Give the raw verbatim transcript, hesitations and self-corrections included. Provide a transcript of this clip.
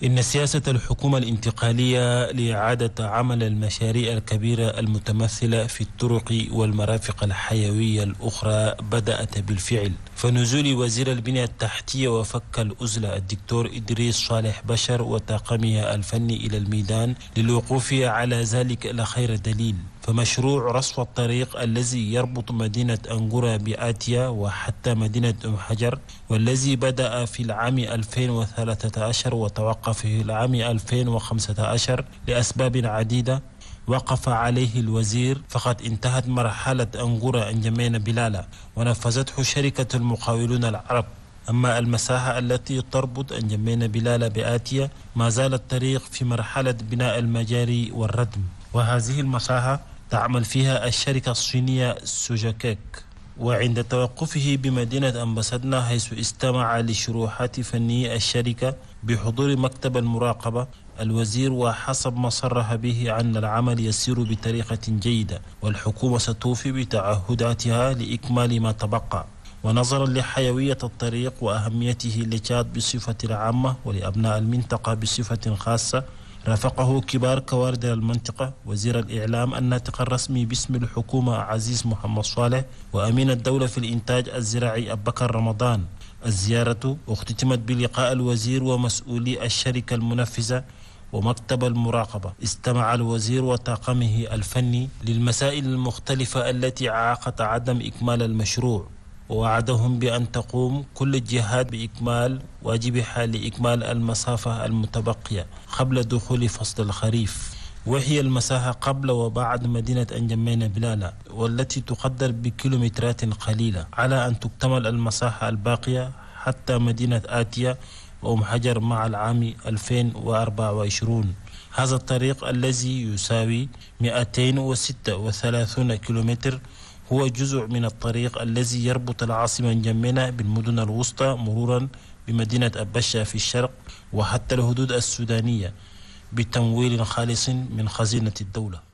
إن سياسة الحكومة الانتقالية لإعادة عمل المشاريع الكبيرة المتمثلة في الطرق والمرافق الحيوية الأخرى بدأت بالفعل، فنزول وزير البنية التحتية وفك الأزلة الدكتور إدريس صالح بشر وطاقمه الفني إلى الميدان للوقوف على ذلك لخير دليل. فمشروع رصف الطريق الذي يربط مدينة أنقرة بآتيا وحتى مدينة أم حجر، والذي بدأ في العام ألفين وثلاثة عشر وتوقف في العام ألفين وخمسة عشر لأسباب عديدة وقف عليه الوزير، فقد انتهت مرحلة أنقرة أنجمين بلالة ونفذته شركة المقاولون العرب. أما المساحة التي تربط أنجمين بلالة بآتيا ما زال الطريق في مرحلة بناء المجاري والردم، وهذه المساحة تعمل فيها الشركة الصينية سوجاكيك. وعند توقفه بمدينة أنبسدنا حيث استمع لشروحات فني الشركة بحضور مكتب المراقبة، الوزير وحسب ما صرح به أن العمل يسير بطريقة جيدة والحكومة ستوفي بتعهداتها لإكمال ما تبقى. ونظرا لحيوية الطريق وأهميته لتشاد بصفة عامة ولأبناء المنطقة بصفة خاصة، رافقه كبار كوادر المنطقة وزير الإعلام الناطق الرسمي باسم الحكومة عزيز محمد صالح وأمين الدولة في الإنتاج الزراعي أبو بكر رمضان. الزيارة اختتمت بلقاء الوزير ومسؤولي الشركة المنفذة ومكتب المراقبة. استمع الوزير وطاقمه الفني للمسائل المختلفة التي عاقت عدم إكمال المشروع، ووعدهم بأن تقوم كل الجهات بإكمال واجبها لإكمال المسافة المتبقية قبل دخول فصل الخريف، وهي المساحة قبل وبعد مدينة أنجمين بلالة، والتي تقدر بكيلومترات قليلة، على أن تكتمل المساحة الباقية حتى مدينة آتيا وأم حجر مع العام ألفين وأربعة وعشرين. هذا الطريق الذي يساوي مئتين وستة وثلاثين كيلومتر هو جزء من الطريق الذي يربط العاصمة نجمينة بالمدن الوسطى مرورا بمدينة أبشة في الشرق وحتى الحدود السودانية بتمويل خالص من خزينة الدولة.